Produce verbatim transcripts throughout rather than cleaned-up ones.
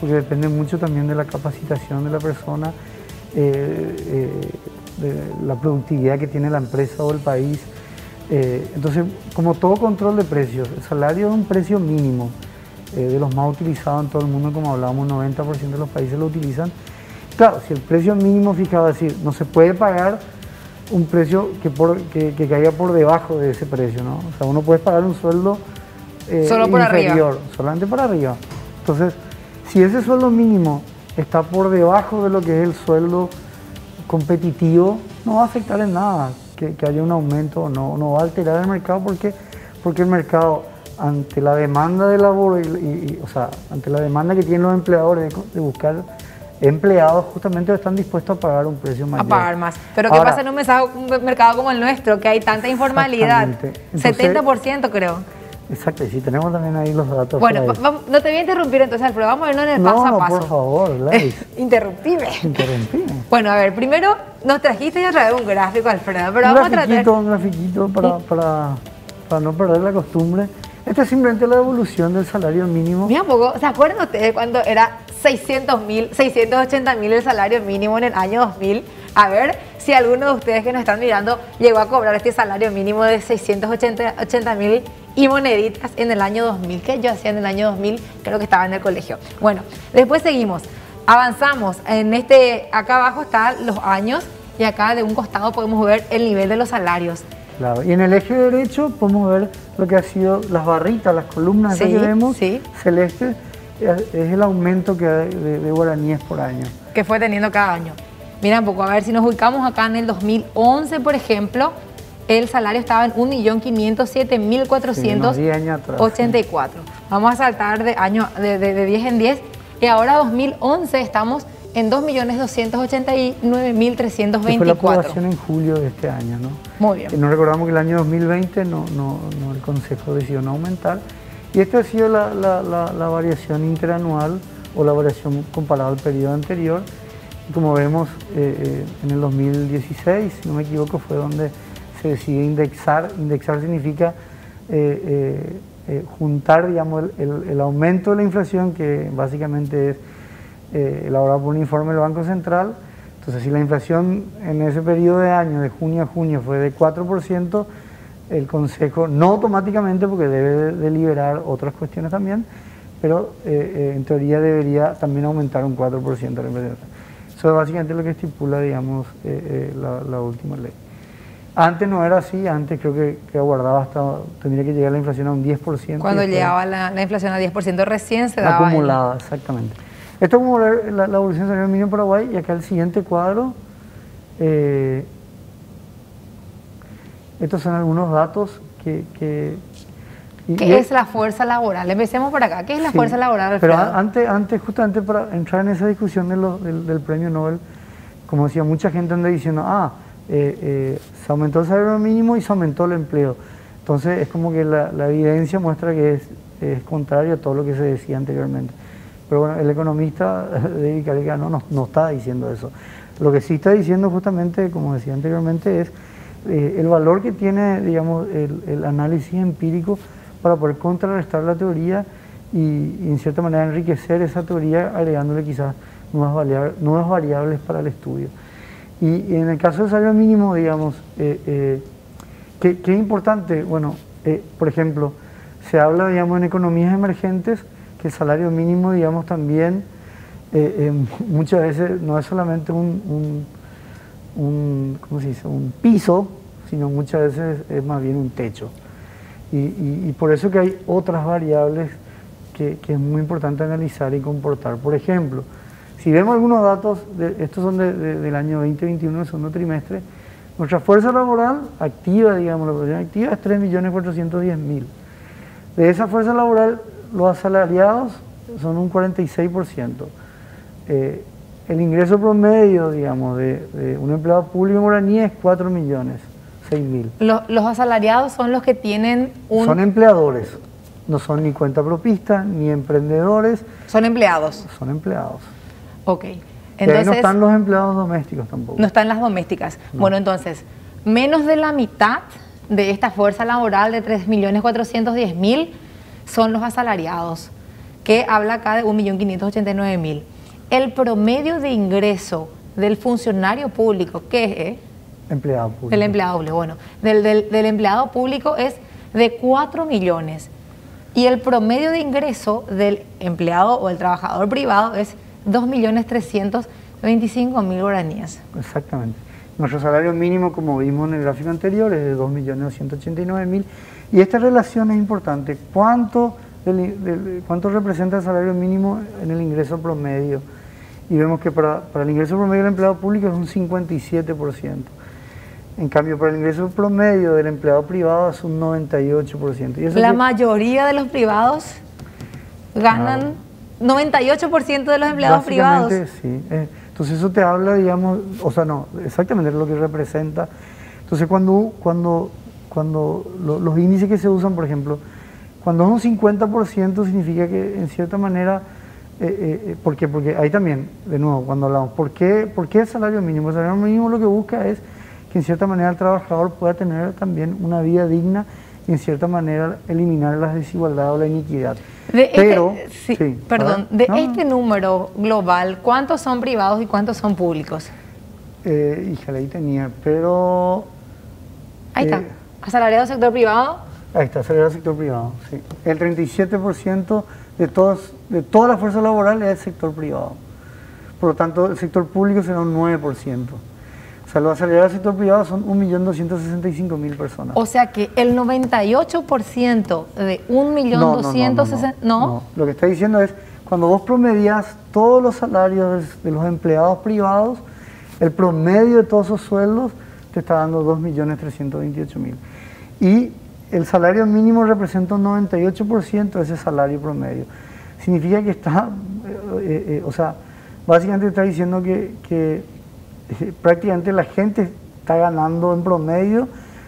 porque depende mucho también de la capacitación de la persona, eh, eh, de la productividad que tiene la empresa o el país. Eh, entonces, como todo control de precios, el salario es un precio mínimo, eh, de los más utilizados en todo el mundo, como hablábamos, noventa por ciento de los países lo utilizan. Claro, si el precio mínimo fijado, es decir, no se puede pagar un precio que, por, que, que caiga por debajo de ese precio, ¿no? O sea, uno puede pagar un sueldo eh, Solo por inferior, arriba. solamente para arriba. Entonces, si ese sueldo mínimo está por debajo de lo que es el sueldo competitivo, no va a afectar en nada que, que haya un aumento, no, no va a alterar el mercado porque, porque el mercado, ante la demanda de labor, y, y, o sea, ante la demanda que tienen los empleadores de, de buscar empleados, justamente están dispuestos a pagar un precio mayor. A pagar más. Pero ¿qué Ahora, pasa en un mercado, un mercado como el nuestro, que hay tanta informalidad? Entonces, setenta por ciento creo. Exacto, y si tenemos también ahí los datos. Bueno, vamos, no te voy a interrumpir entonces, Alfredo, vamos a irnos en el no, paso a no, paso. por favor, Gladys. Interrumpime. Interrumpime. Bueno, a ver, primero nos trajiste ya traer un gráfico, Alfredo, pero un vamos grafiquito, a tratar... Un grafiquito para, para, para no perder la costumbre. Esta es simplemente la evolución del salario mínimo. Mira un poco, ¿se acuerdan ustedes cuando era seiscientos mil, seiscientos ochenta mil el salario mínimo en el año dos mil? A ver si alguno de ustedes que nos están mirando llegó a cobrar este salario mínimo de seiscientos ochenta mil y moneditas en el año dos mil, que yo hacía en el año dos mil, creo que estaba en el colegio. Bueno, después seguimos, avanzamos, en este, acá abajo están los años y acá de un costado podemos ver el nivel de los salarios. Claro, y en el eje derecho podemos ver lo que ha sido las barritas, las columnas sí, que vemos, sí. celeste, es el aumento que hay de, de guaraníes por año. Que fue teniendo cada año. Mira un poco, a ver si nos ubicamos acá en el dos mil once, por ejemplo, el salario estaba en un millón quinientos siete mil cuatrocientos ochenta y cuatro. Sí, vamos a saltar de, año, de, de, de diez en diez y ahora dos mil once estamos en dos millones doscientos ochenta y nueve mil trescientos veinticuatro. Fue la aprobación en julio de este año, ¿no? Muy bien. Y nos recordamos que el año dos mil veinte no, no, no, el Consejo decidió no aumentar. Y esta ha sido la, la, la, la variación interanual o la variación comparada al periodo anterior. Y como vemos, eh, eh, en el dos mil dieciséis, si no me equivoco, fue donde se decide indexar. Indexar significa eh, eh, eh, juntar, digamos, el, el, el aumento de la inflación, que básicamente es Eh, elaborado por un informe del Banco Central. Entonces, si la inflación en ese periodo de año, de junio a junio, fue de cuatro por ciento, el Consejo, no automáticamente, porque debe deliberar otras cuestiones también, pero eh, eh, en teoría debería también aumentar un cuatro por ciento la inflación. Eso es básicamente lo que estipula, digamos, eh, eh, la, la última ley. Antes no era así, antes creo que, que aguardaba hasta, tendría que llegar la inflación a un diez por ciento. Cuando llegaba la, la inflación a diez por ciento recién se daba... Acumulada, el... exactamente. Esto es como la, la evolución del salario mínimo en Paraguay, y acá el siguiente cuadro, eh, estos son algunos datos que... que y, ¿Qué y es la fuerza laboral? Empecemos por acá. ¿Qué es la sí, fuerza laboral, Pero Alfredo? antes, antes, justamente para entrar en esa discusión de lo, del, del premio Nobel, como decía, mucha gente anda diciendo, ah, eh, eh, se aumentó el salario mínimo y se aumentó el empleo. Entonces es como que la, la evidencia muestra que es, es contrario a todo lo que se decía anteriormente. Pero bueno, el economista David Careca no, no, no está diciendo eso. Lo que sí está diciendo justamente, como decía anteriormente, es eh, el valor que tiene, digamos, el, el análisis empírico para poder contrarrestar la teoría y, y en cierta manera enriquecer esa teoría agregándole quizás nuevas variables, nuevas variables para el estudio. Y, y en el caso del salario mínimo, digamos, eh, eh, ¿qué, qué es importante? Bueno, eh, por ejemplo, se habla, digamos, en economías emergentes que el salario mínimo, digamos, también eh, eh, muchas veces no es solamente un, un, un, ¿cómo se dice? un piso, sino muchas veces es más bien un techo. Y, y, y por eso que hay otras variables que, que es muy importante analizar y comportar. Por ejemplo, si vemos algunos datos, de, estos son de, de, del año veinte veintiuno, el segundo trimestre, nuestra fuerza laboral activa, digamos, la población activa es tres millones cuatrocientos diez mil. De esa fuerza laboral, los asalariados son un cuarenta y seis por ciento. Eh, el ingreso promedio, digamos, de, de un empleado público en guaraní es cuatro millones, seis mil. Los, los asalariados son los que tienen un... Son empleadores, no son ni cuentapropistas, ni emprendedores. Son empleados. Son empleados. Ok. Entonces, ahí no están los empleados domésticos tampoco. No están las domésticas. No. Bueno, entonces, menos de la mitad de esta fuerza laboral de tres millones cuatrocientos diez mil son los asalariados. que habla acá de un millón quinientos ochenta y nueve mil. El promedio de ingreso del funcionario público, ¿qué es? Eh? Empleado público. Del empleado público, bueno, del, del, del empleado público es de cuatro millones. Y el promedio de ingreso del empleado o el trabajador privado es dos millones trescientos veinticinco mil guaraníes. Exactamente. Nuestro salario mínimo, como vimos en el gráfico anterior, es de dos millones doscientos ochenta y nueve mil. Y esta relación es importante. ¿Cuánto, del, del, ¿Cuánto representa el salario mínimo en el ingreso promedio? Y vemos que para, para el ingreso promedio del empleado público es un cincuenta y siete por ciento. En cambio, para el ingreso promedio del empleado privado es un noventa y ocho por ciento. ¿Y eso La que, mayoría de los privados ganan, claro, noventa y ocho por ciento de los empleados privados. Sí. Eh, entonces eso te habla, digamos, o sea, no, exactamente lo que representa. Entonces cuando, cuando, cuando lo, los índices que se usan, por ejemplo, cuando es un cincuenta por ciento significa que en cierta manera, eh, eh, ¿por qué? Porque ahí también, de nuevo, cuando hablamos, ¿por qué, ¿por qué el salario mínimo? El salario mínimo lo que busca es que en cierta manera el trabajador pueda tener también una vida digna y en cierta manera eliminar la desigualdad o la iniquidad. De Pero, este, sí, sí, perdón, ¿verdad? de no, este número global, ¿cuántos son privados y cuántos son públicos? Eh, híjale, ahí tenía, pero... Ahí eh, está, asalariado sector privado. Ahí está, asalariado sector privado, sí. El treinta y siete por ciento de, todos, de toda la fuerza laboral es el sector privado. Por lo tanto, el sector público será un nueve por ciento. O sea, los asalariados del sector privado son un millón doscientos sesenta y cinco mil personas. O sea que el noventa y ocho por ciento de un millón doscientos sesenta mil... No, no, no, no, no. Lo que está diciendo es, cuando vos promedias todos los salarios de los empleados privados, el promedio de todos esos sueldos te está dando dos millones trescientos veintiocho mil. Y el salario mínimo representa un noventa y ocho por ciento de ese salario promedio. Significa que está, eh, eh, o sea, básicamente está diciendo que... que prácticamente la gente está ganando en promedio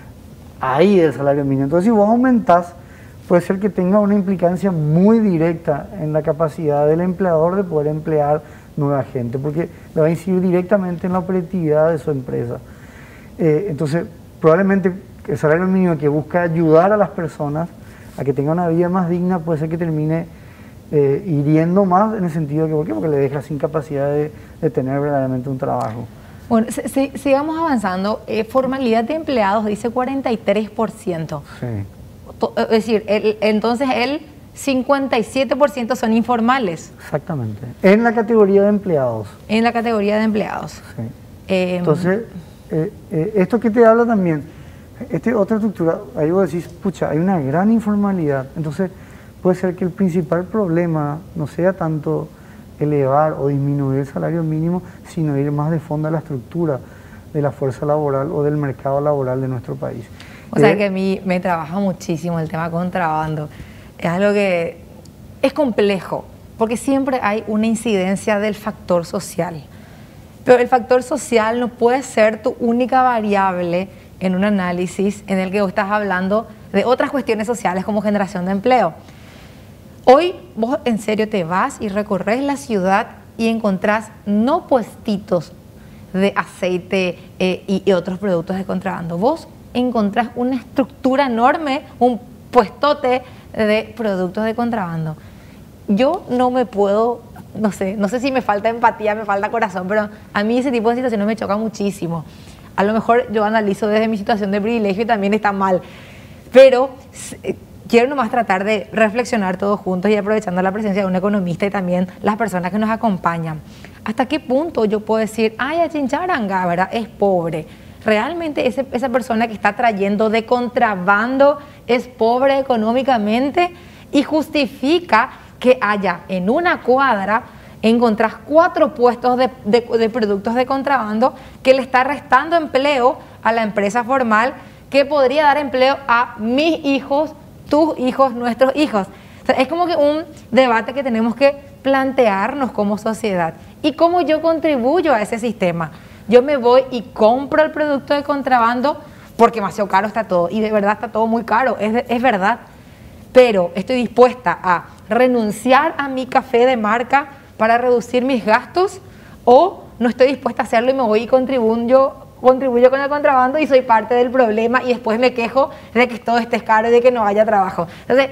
ahí el salario mínimo. Entonces, si vos aumentás, puede ser que tenga una implicancia muy directa en la capacidad del empleador de poder emplear nueva gente, porque le va a incidir directamente en la operatividad de su empresa. Eh, entonces, probablemente el salario mínimo que busca ayudar a las personas a que tengan una vida más digna puede ser que termine eh, hiriendo más en el sentido de que, ¿por qué? Porque le deja sin capacidad de, de tener verdaderamente un trabajo. Bueno, si, si, sigamos avanzando. Eh, formalidad de empleados dice cuarenta y tres por ciento. Sí. Es decir, el, entonces el cincuenta y siete por ciento son informales. Exactamente. En la categoría de empleados. En la categoría de empleados. Sí. Eh, entonces, eh, eh, esto que te habla también, esta otra estructura, ahí vos decís, pucha, hay una gran informalidad. Entonces, puede ser que el principal problema no sea tanto elevar o disminuir el salario mínimo, sino ir más de fondo a la estructura de la fuerza laboral o del mercado laboral de nuestro país. O sea eh, que a mí me trabaja muchísimo el tema contrabando. Es algo que es complejo, porque siempre hay una incidencia del factor social. Pero el factor social no puede ser tu única variable en un análisis en el que vos estás hablando de otras cuestiones sociales como generación de empleo. Hoy vos en serio te vas y recorres la ciudad y encontrás no puestitos de aceite eh, y, y otros productos de contrabando. Vos encontrás una estructura enorme, un puestote de productos de contrabando. Yo no me puedo, no sé, no sé si me falta empatía, me falta corazón, pero a mí ese tipo de situaciones me choca muchísimo. A lo mejor yo analizo desde mi situación de privilegio y también está mal, pero quiero nomás tratar de reflexionar todos juntos y aprovechando la presencia de un economista y también las personas que nos acompañan. ¿Hasta qué punto yo puedo decir, ay, a Chincharanga, ¿verdad? Es pobre? ¿Realmente ese, esa persona que está trayendo de contrabando es pobre económicamente? Y justifica que haya en una cuadra, encontrás cuatro puestos de, de, de productos de contrabando que le está restando empleo a la empresa formal, que podría dar empleo a mis hijos, tus hijos, nuestros hijos. O sea, es como que un debate que tenemos que plantearnos como sociedad. ¿Y cómo yo contribuyo a ese sistema? Yo me voy y compro el producto de contrabando porque demasiado caro está todo, y de verdad está todo muy caro, es, es verdad. Pero estoy dispuesta a renunciar a mi café de marca para reducir mis gastos, o no estoy dispuesta a hacerlo y me voy y contribuyo, contribuyo con el contrabando y soy parte del problema y después me quejo de que todo esté caro y de que no haya trabajo. Entonces,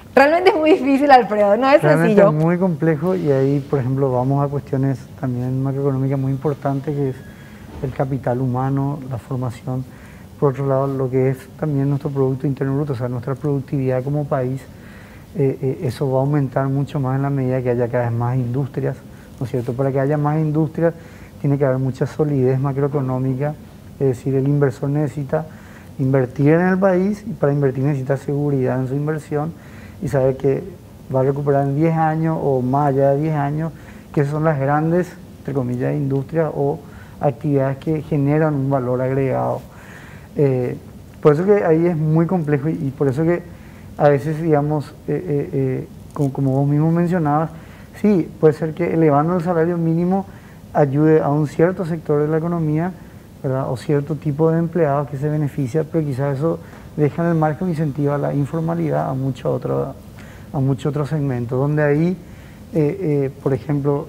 Realmente es muy difícil, Alfredo, no es Realmente sencillo. es muy complejo y ahí, por ejemplo, vamos a cuestiones también macroeconómicas muy importantes, que es el capital humano, la formación. Por otro lado, lo que es también nuestro Producto Interno Bruto, o sea, nuestra productividad como país, eh, eh, eso va a aumentar mucho más en la medida que haya cada vez más industrias, ¿no es cierto? Para que haya más industrias tiene que haber mucha solidez macroeconómica, es decir, el inversor necesita invertir en el país y para invertir necesita seguridad en su inversión y saber que va a recuperar en diez años o más allá de diez años, que son las grandes, entre comillas, industrias o actividades que generan un valor agregado. Eh, por eso que ahí es muy complejo y, y por eso que a veces, digamos, eh, eh, eh, como, como vos mismo mencionabas, sí, puede ser que elevando el salario mínimo ayude a un cierto sector de la economía, ¿verdad? O cierto tipo de empleados que se beneficia, pero quizás eso deja en el margen un incentivo a la informalidad, a muchos otros a muchos otros segmentos, donde ahí, eh, eh, por ejemplo,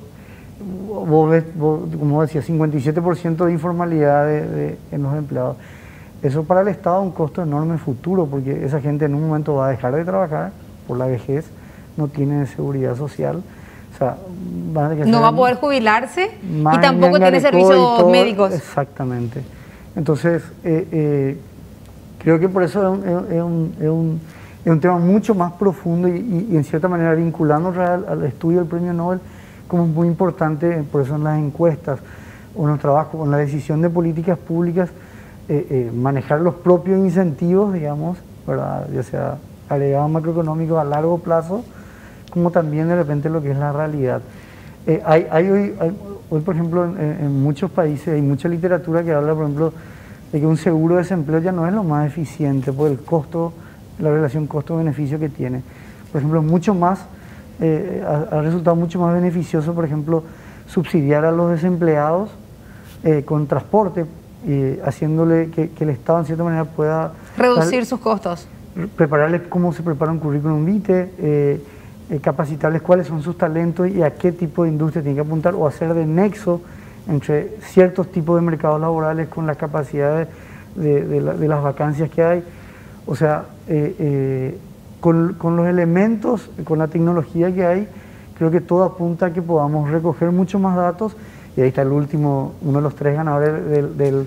vos ves, vos, como decía, cincuenta y siete por ciento de informalidad de, de, en los empleados. Eso para el Estado es un costo enorme futuro, porque esa gente en un momento va a dejar de trabajar por la vejez, no tiene seguridad social. O sea, van a no va a poder jubilarse y tampoco tiene servicios todo, médicos. Exactamente. Entonces, eh, eh, creo que por eso es un, es un, es un, es un tema mucho más profundo y, y, y en cierta manera vinculando al, al estudio del Premio Nobel, como es muy importante, por eso en las encuestas o en el trabajo, en la decisión de políticas públicas, eh, eh, manejar los propios incentivos, digamos, ¿verdad? Ya sea agregados macroeconómicos a largo plazo, como también de repente lo que es la realidad. Eh, hay, hay, hoy, hay hoy, por ejemplo, en, en muchos países hay mucha literatura que habla, por ejemplo, de que un seguro de desempleo ya no es lo más eficiente por el costo, la relación costo-beneficio que tiene. Por ejemplo, mucho más, eh, ha, ha resultado mucho más beneficioso, por ejemplo, subsidiar a los desempleados eh, con transporte, eh, haciéndole que, que el Estado en cierta manera pueda reducir dar, sus costos. Prepararles cómo se prepara un currículum vitae, eh, eh, capacitarles cuáles son sus talentos y a qué tipo de industria tienen que apuntar, o hacer de nexo entre ciertos tipos de mercados laborales con las capacidades de, de, la, de las vacancias que hay. O sea, eh, eh, con, con los elementos, con la tecnología que hay, creo que todo apunta a que podamos recoger mucho más datos. Y ahí está el último, uno de los tres ganadores del, del,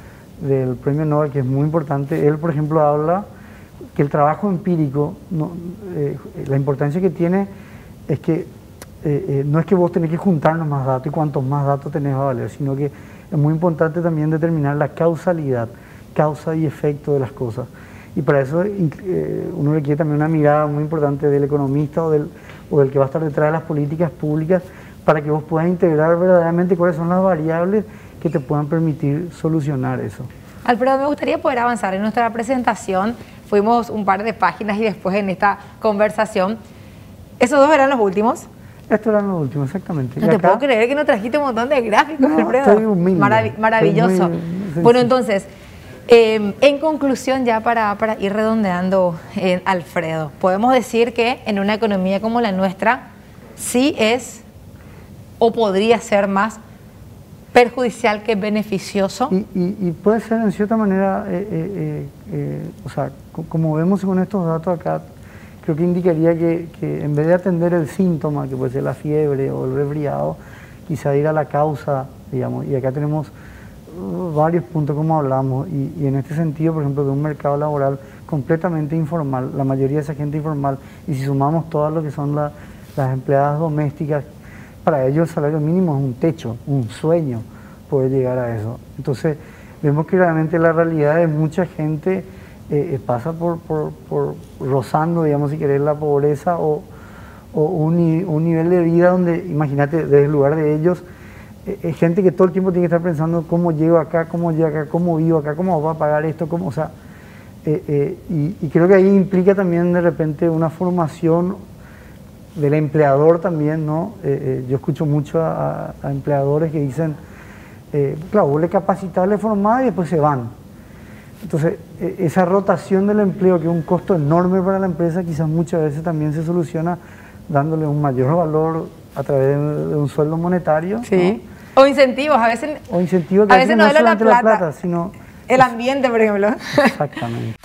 del Premio Nobel, que es muy importante. Él, por ejemplo, habla que el trabajo empírico, no, eh, la importancia que tiene es que eh, eh, no es que vos tenés que juntarnos más datos y cuantos más datos tenés va a valer, sino que es muy importante también determinar la causalidad, causa y efecto de las cosas. Y para eso eh, uno requiere también una mirada muy importante del economista o del, o del que va a estar detrás de las políticas públicas, para que vos puedas integrar verdaderamente cuáles son las variables que te puedan permitir solucionar eso. Alfredo, me gustaría poder avanzar en nuestra presentación. Fuimos un par de páginas y después en esta conversación. ¿Esos dos eran los últimos? Estos eran los últimos, exactamente. No y te acá, puedo creer que nos trajiste un montón de gráficos, no, Alfredo. Estoy humilde. Marav maravilloso. Estoy muy bueno, entonces, eh, en conclusión ya para, para ir redondeando, eh, Alfredo, podemos decir que en una economía como la nuestra sí es o podría ser más perjudicial que beneficioso. Y, y, y puede ser en cierta manera, eh, eh, eh, o sea, como vemos con estos datos acá, creo que indicaría que, que en vez de atender el síntoma, que puede ser la fiebre o el resfriado, quizá ir a la causa, digamos, y acá tenemos varios puntos como hablamos, y, y en este sentido, por ejemplo, de un mercado laboral completamente informal, la mayoría de esa gente informal, y si sumamos todas lo que son la, las empleadas domésticas, para ellos el salario mínimo es un techo, un sueño poder llegar a eso. Entonces vemos que realmente la realidad de mucha gente eh, pasa por, por, por rozando, digamos, si querés, la pobreza o, o un, un nivel de vida donde, imagínate, desde el lugar de ellos, eh, es gente que todo el tiempo tiene que estar pensando cómo llego acá, cómo llego acá, cómo vivo acá, cómo va a pagar esto, cómo, o sea, eh, eh, y, y creo que ahí implica también de repente una formación del empleador también, ¿no? Eh, eh, yo escucho mucho a, a empleadores que dicen, eh, claro, vos le capacitás, le formás y después se van. Entonces, eh, esa rotación del empleo, que es un costo enorme para la empresa, quizás muchas veces también se soluciona dándole un mayor valor a través de, de un sueldo monetario. Sí. ¿No? O incentivos, a veces, o incentivos que a veces no es la plata, la plata, sino el ambiente, por ejemplo. Exactamente.